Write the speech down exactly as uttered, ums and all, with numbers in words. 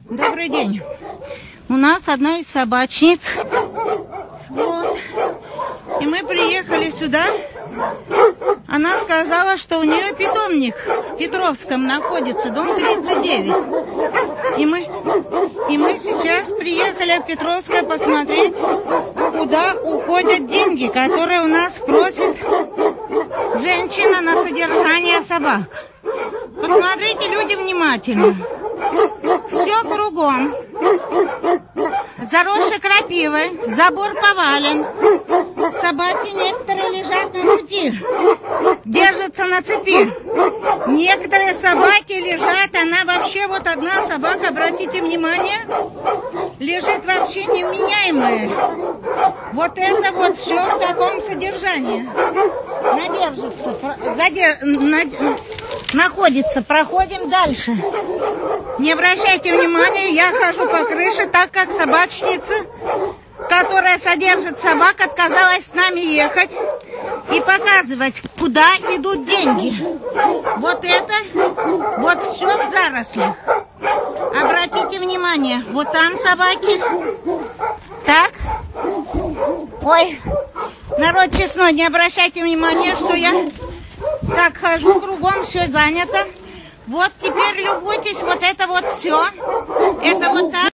Добрый день. У нас одна из собачниц. Вот. И мы приехали сюда. Она сказала, что у нее питомник в Петровском находится, дом тридцать девять. И мы, и мы сейчас приехали в Петровское посмотреть, куда уходят деньги, которые у нас просит женщина на содержание собак. Посмотрите, люди, внимательно. Все кругом. Заросший крапивой, забор повален. Собаки некоторые лежат на цепи, держатся на цепи. Некоторые собаки лежат, она вообще, вот одна собака, обратите внимание, лежит вообще невменяемая. Вот это вот все в таком содержании. Надержится, задер... находится. Проходим дальше. Не обращайте внимания, я хожу по крыше, так как собачница, которая содержит собак, отказалась с нами ехать и показывать, куда идут деньги. Вот это, вот все в зарослях. Обратите внимание, вот там собаки. Так. Ой, народ честной, не обращайте внимания, что я так хожу кругом, все занято. Вот теперь любуйтесь, вот это вот все. Это вот так.